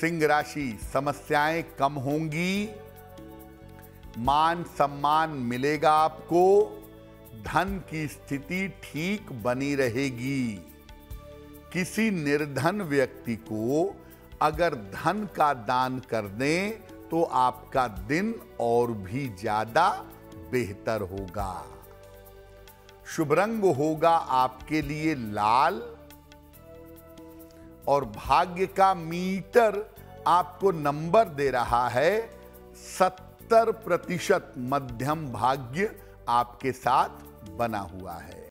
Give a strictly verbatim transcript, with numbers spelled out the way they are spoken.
सिंह राशि, समस्याएं कम होंगी, मान सम्मान मिलेगा आपको, धन की स्थिति ठीक बनी रहेगी। किसी निर्धन व्यक्ति को अगर धन का दान कर दें तो आपका दिन और भी ज्यादा बेहतर होगा। शुभ रंग होगा आपके लिए लाल और भाग्य का मीटर आपको नंबर दे रहा है सत्तर प्रतिशत मध्यम भाग्य आपके साथ बना हुआ है।